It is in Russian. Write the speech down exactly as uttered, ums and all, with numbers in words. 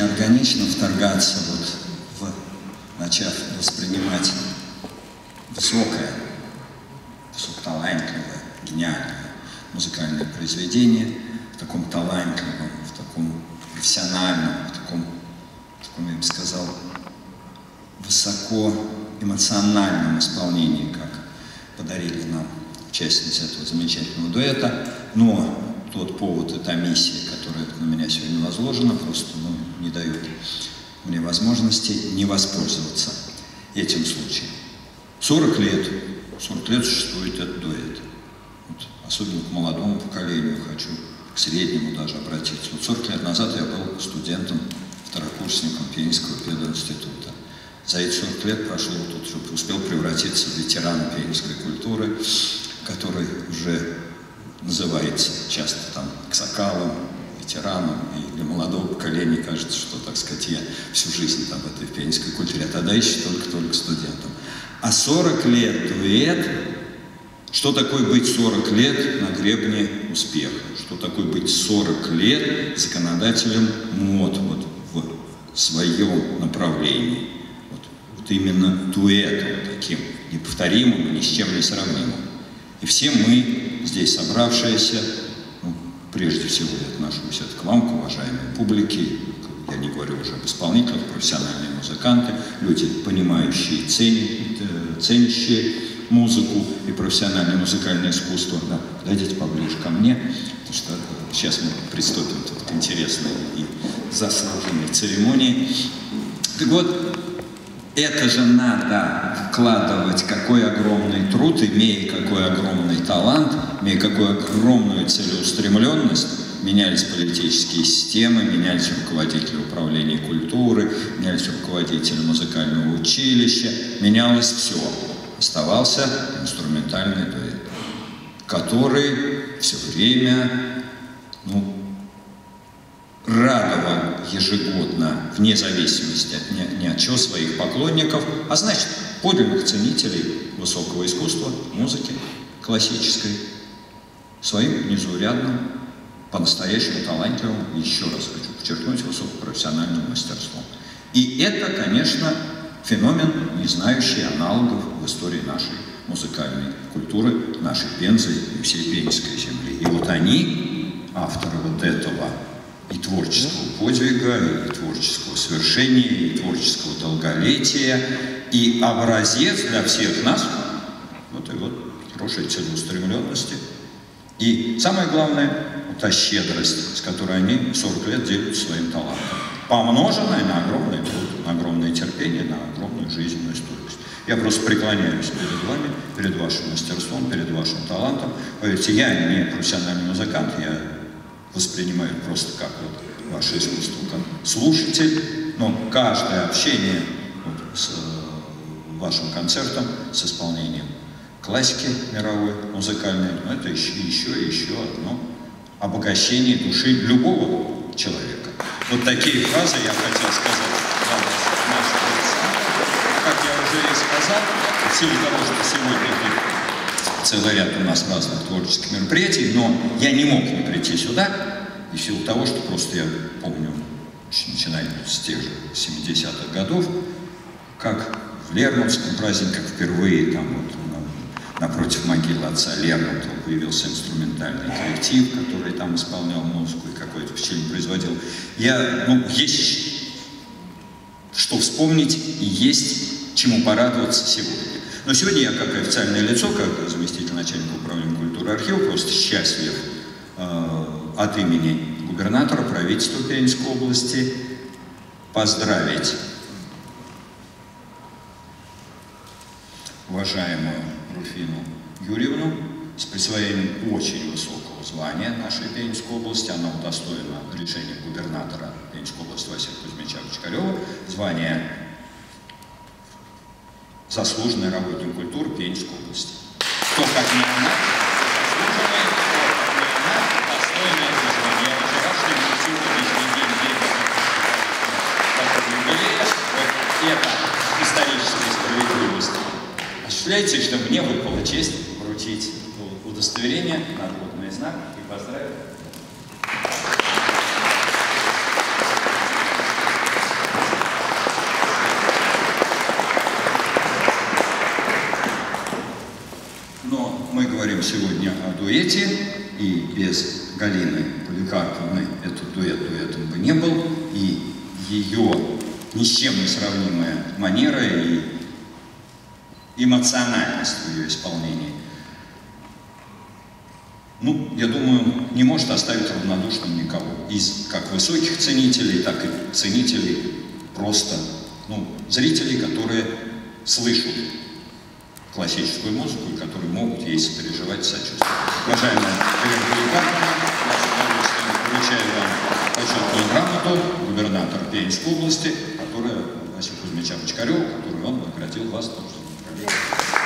органично вторгаться, вот, в, начав воспринимать высокое, высокоталантливое, гениальное музыкальное произведение в таком талантливом, в таком профессиональном, в таком, в таком, я бы сказал, высокоэмоциональном исполнении, как подарили нам участницы этого замечательного дуэта. Но тот повод и та миссия, которая на меня сегодня возложена, просто ну, не дает мне возможности не воспользоваться этим случаем. сорок лет, сорок лет существует этот дуэт. Вот, особенно к молодому поколению хочу, к среднему даже обратиться. Вот сорок лет назад я был студентом, второкурсником Пензенского пединститута. За эти сорок лет прошел тут, успел превратиться в ветерана пензенской культуры, который уже называется часто там аксакалом, ветераном, и для молодого поколения кажется, что, так сказать, я всю жизнь там в этой пензенской культуре, а тогда еще только-только студентом. А сорок лет дуэт, что такое быть сорок лет на гребне успеха? Что такое быть сорок лет законодателем мод вот, в своем направлении? Вот, вот именно дуэтом таким, неповторимым, ни с чем не сравнимым. И все мы, здесь собравшиеся, ну, прежде всего я отношусь к вам, к уважаемой публике, я не говорю уже об исполнителях, профессиональные музыканты, люди, понимающие, цени, ценящие музыку и профессиональное музыкальное искусство. Да, подойдите поближе ко мне, потому что сейчас мы приступим тут к интересной и заслуженной церемонии. Так вот, это же надо вкладывать какой огромный труд, имея какой огромный талант, имея какую огромную целеустремленность. Менялись политические системы, менялись руководители управления культуры, менялись руководители музыкального училища, менялось все. Оставался инструментальный дуэт, который все время ну, радовал ежегодно, вне зависимости от ни, ни от чего своих поклонников, а значит, подлинных ценителей высокого искусства, музыки классической, своим незаурядным, по-настоящему талантливым, еще раз хочу подчеркнуть, высокопрофессиональным мастерством. И это, конечно, феномен, не знающий аналогов в истории нашей музыкальной культуры, нашей Пензы и всей Пензенской земли. И вот они, авторы вот этого и творческого подвига, и творческого свершения, и творческого долголетия, и образец для всех нас вот и вот хорошей целеустремленности. И самое главное, та щедрость, с которой они сорок лет делятся своим талантом, помноженная на огромный труд, на огромное терпение, на огромную жизненную стойкость. Я просто преклоняюсь перед вами, перед вашим мастерством, перед вашим талантом. Поверьте, я не профессиональный музыкант, я воспринимаю просто как вот ваше искусство, как слушатель, но каждое общение вот с вашим концертом, с исполнением классики мировой, музыкальной, ну, это еще, еще и еще одно обогащение души любого человека. Вот такие фразы я хотел сказать для вас, нашего Александра. Как я уже и сказал, в силу того, что сегодня целый ряд у нас разных творческих мероприятий, но я не мог не прийти сюда, и в силу того, что просто я помню, начиная с тех же семидесятых годов, как в Лермонтовском празднике, как впервые там вот напротив могилы отца Лермонтова появился инструментальный коллектив, который там исполнял музыку и какое-то впечатление производил. Я, ну, есть что вспомнить и есть чему порадоваться сегодня. Но сегодня я, как официальное лицо, как заместитель начальника управления культуры и архива, просто счастлив э, от имени губернатора, правительства Пензенской области поздравить уважаемую Руфину Юрьевну с присвоением очень высокого звания нашей Пензенской области. Она удостоена решения губернатора Пензенской области Василия Кузьмича Бочкарева, звание заслуженный работник культуры Пензенской области. Кто как не она, заслуженный, кто как не она, достойный этого звания. Я очень рад, что именно сегодняшний день, день такого юбилея, вот это историческая справедливость осуществляется, что мне выпала честь вручить удостоверение, нагрудный знак и поздравить. мы говорим сегодня о дуэте, и без Галины Поликарповны этот дуэт дуэтом бы не был, и ее ни с чем не сравнимая манера и эмоциональность в ее исполнении, ну, я думаю, не может оставить равнодушным никого. Из как высоких ценителей, так и ценителей просто, ну, зрителей, которые слышат классическую музыку и которые могут ей сопереживать, сочувствовать. Уважаемая Галина Поликарповна, я с удовольствием вручаю вам почетную грамоту губернатора Пермской области, которая Василия Кузьмича Бочкарева, которую он наградил вас тоже.